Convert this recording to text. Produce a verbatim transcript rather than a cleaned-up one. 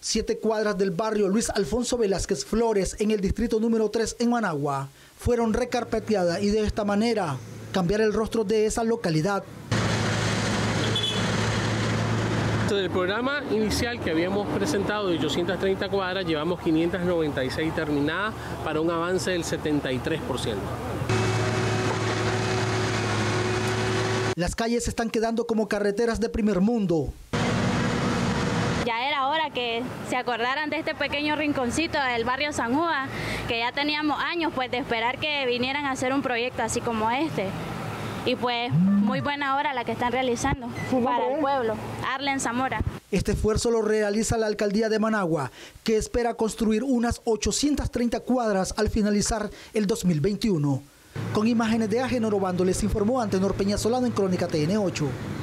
Siete cuadras del barrio Luis Alfonso Velázquez Flores, en el distrito número tres en Managua, fueron recarpeteadas y de esta manera cambiar el rostro de esa localidad. Del programa inicial que habíamos presentado de ochocientas treinta cuadras, llevamos quinientas noventa y seis terminadas para un avance del setenta y tres por ciento. Las calles están quedando como carreteras de primer mundo. Ya era hora que se acordaran de este pequeño rinconcito del barrio San Juan, que ya teníamos años pues de esperar que vinieran a hacer un proyecto así como este. Y pues muy buena hora la que están realizando para el pueblo. Arlen Zamora. Este esfuerzo lo realiza la alcaldía de Managua, que espera construir unas ochocientas treinta cuadras al finalizar el dos mil veintiuno. Con imágenes de Agenor Obando les informó Antenor Peña Solano en Crónica T N ocho.